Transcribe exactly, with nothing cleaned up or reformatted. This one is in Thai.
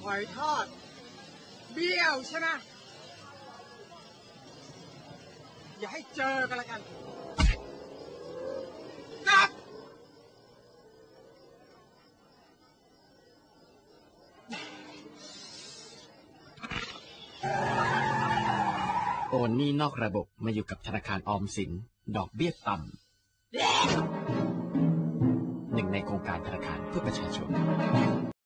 หอยทอดเบี้ยวใช่ไหมอย่าให้เจอกันละกันกลับโอนหนี้นอกระบบมาอยู่กับธนาคารออมสินดอกเบี้ยต่ำหนึ่งในโครงการธนาคารเพื่อประชาชน